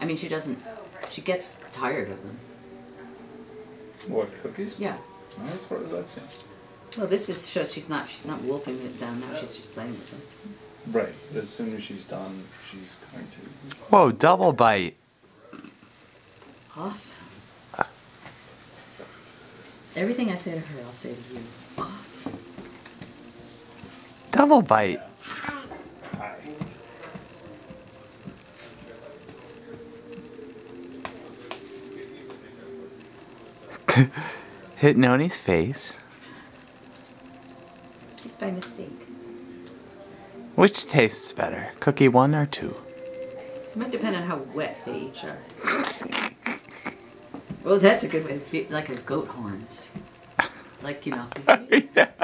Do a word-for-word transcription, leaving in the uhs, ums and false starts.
I mean, she doesn't. She gets tired of them. What, cookies? Yeah. Not as far as I've seen. Well, this is shows she's not. She's not wolfing it down now. She's just playing with them. Right. But as soon as she's done, she's going to. Whoa! Double bite. Awesome. Everything I say to her, I'll say to you. Awesome. Double bite. Hi. Hit Noni's face. Just by mistake. Which tastes better, cookie one or two? It might depend on how wet they each are. Well, that's a good way to feel like a goat horns. Like, you know. Yeah.